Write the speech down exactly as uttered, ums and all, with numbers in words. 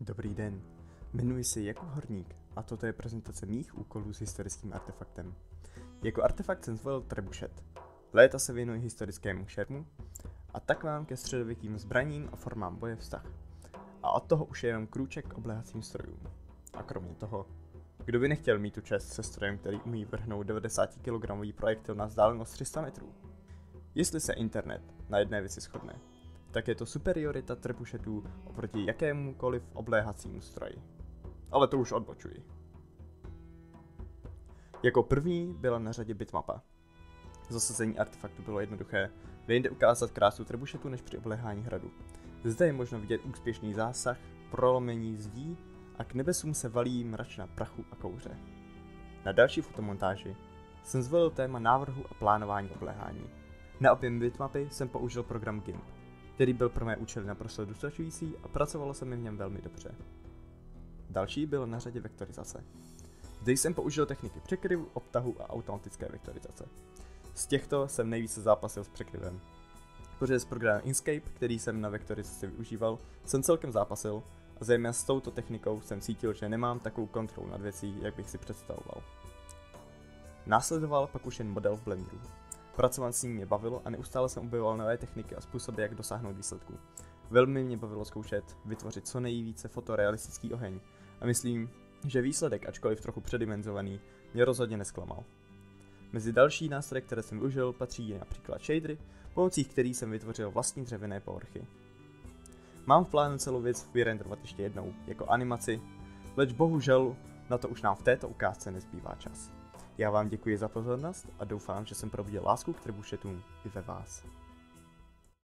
Dobrý den, jmenuji se Jakub Horník a toto je prezentace mých úkolů s historickým artefaktem. Jako artefakt jsem zvolil trebušet. Léta se věnuji historickému šermu a tak mám ke středověkým zbraním a formám boje vztah. A od toho už je jenom krůček k obléhacím strojům. A kromě toho, kdo by nechtěl mít tu čest se strojem, který umí vrhnout devadesátikilogramový projektil na vzdálenost tři sta metrů? Jestli se internet na jedné věci shodne, tak je to superiorita trebušetů oproti jakémukoliv obléhacímu stroji. Ale to už odbočuji. Jako první byla na řadě bitmapa. Zasazení artefaktu bylo jednoduché, nejde ukázat krásu trebušetu než při obléhání hradu. Zde je možno vidět úspěšný zásah, prolomení zdí a k nebesům se valí mračna prachu a kouře. Na další fotomontáži jsem zvolil téma návrhu a plánování obléhání. Na objem bitmapy jsem použil program GIMP, který byl pro mé účely naprosto dostačující a pracovalo se mi v něm velmi dobře. Další bylo na řadě vektorizace. Zde jsem použil techniky překryvu, obtahu a automatické vektorizace. Z těchto jsem nejvíce zápasil s překryvem. Protože s programem Inkscape, který jsem na vektorizaci využíval, jsem celkem zápasil a zejména s touto technikou jsem cítil, že nemám takovou kontrolu nad věcí, jak bych si představoval. Následoval pak už jen model v Blenderu. Pracovat s ním mě bavilo a neustále jsem objevoval nové techniky a způsoby, jak dosáhnout výsledku. Velmi mě bavilo zkoušet vytvořit co nejvíce fotorealistický oheň a myslím, že výsledek, ačkoliv trochu předimenzovaný, mě rozhodně nesklamal. Mezi další nástroje, které jsem využil, patří například shadery, pomocí kterých jsem vytvořil vlastní dřevěné povrchy. Mám v plánu celou věc vyrenderovat ještě jednou, jako animaci, leč bohužel na to už nám v této ukázce nezbývá čas. Já vám děkuji za pozornost a doufám, že jsem probudil lásku k trebušetům i ve vás.